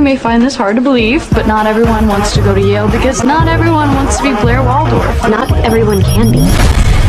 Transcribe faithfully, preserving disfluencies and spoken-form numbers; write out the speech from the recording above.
may find this hard to believe, but not everyone wants to go to Yale because not everyone wants to be Blair Waldorf. Not everyone can be.